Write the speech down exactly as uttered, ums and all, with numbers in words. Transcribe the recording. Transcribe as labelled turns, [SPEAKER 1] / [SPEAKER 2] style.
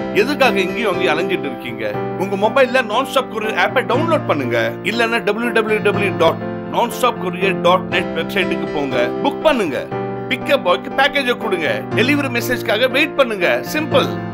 [SPEAKER 1] எதுக்காக இங்கேயும் அங்கேயும் அலைஞ்சிட்டு இருக்கீங்க? உங்க மொபைல்ல நான் ஸ்டாப் கொரியர் ஆப்பை டவுன்லோட் பண்ணுங்க. இல்லன்னா W W W dot non stop courier dot net வெப்சைட்டுக்கு போங்க, புக் பண்ணுங்க. பிக்கப் பாய்க்கு பேக்கேஜை கொடுங்க, டெலிவரி மெசேஜ்க்காக வெயிட் பண்ணுங்க. சிம்பிள்.